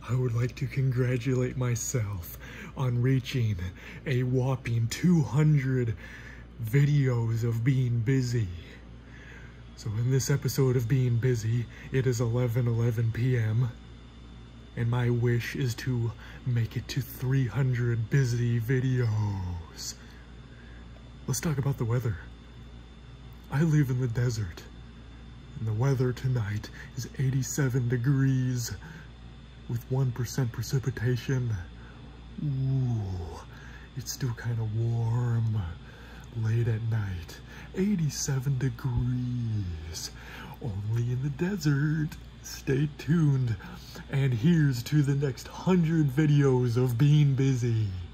I would like to congratulate myself on reaching a whopping 200 videos of being busy. So in this episode of Being Busy, it is 11:11 p.m. and my wish is to make it to 300 busy videos. Let's talk about the weather. I live in the desert, and the weather tonight is 87 degrees with 1% precipitation. Ooh, it's still kind of warm late at night. 87 degrees, only in the desert. Stay tuned, and here's to the next 100 videos of Being Busy.